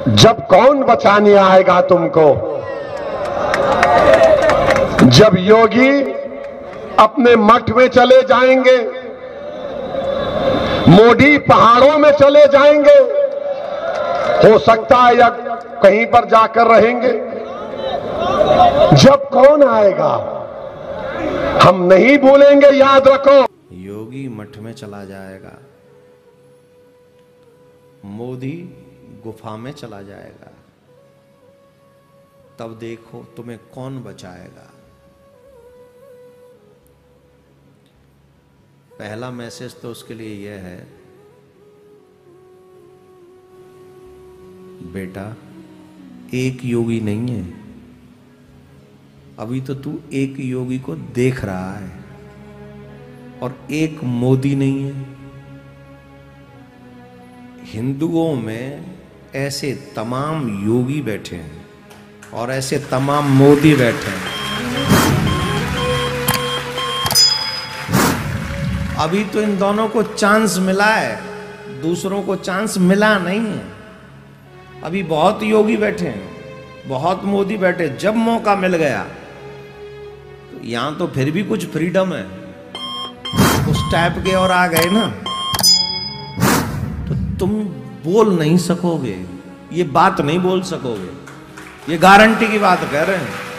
जब कौन बचाने आएगा तुमको? जब योगी अपने मठ में चले जाएंगे, मोदी पहाड़ों में चले जाएंगे, हो सकता है या कहीं पर जाकर रहेंगे। जब कौन आएगा हम नहीं भूलेंगे, याद रखो। योगी मठ में चला जाएगा, मोदी गुफा में चला जाएगा, तब देखो तुम्हें कौन बचाएगा। पहला मैसेज तो उसके लिए यह है, बेटा एक योगी नहीं है, अभी तो तू एक योगी को देख रहा है, और एक मोदी नहीं है। हिंदुओं में ऐसे तमाम योगी बैठे हैं और ऐसे तमाम मोदी बैठे हैं। अभी तो इन दोनों को चांस मिला है, दूसरों को चांस मिला नहीं है। अभी बहुत योगी बैठे हैं, बहुत मोदी बैठे। जब मौका मिल गया तो यहां तो फिर भी कुछ फ्रीडम है, उस टाइप के और आ गए ना तो तुम बोल नहीं सकोगे, ये बात नहीं बोल सकोगे। ये गारंटी की बात कह रहे हैं।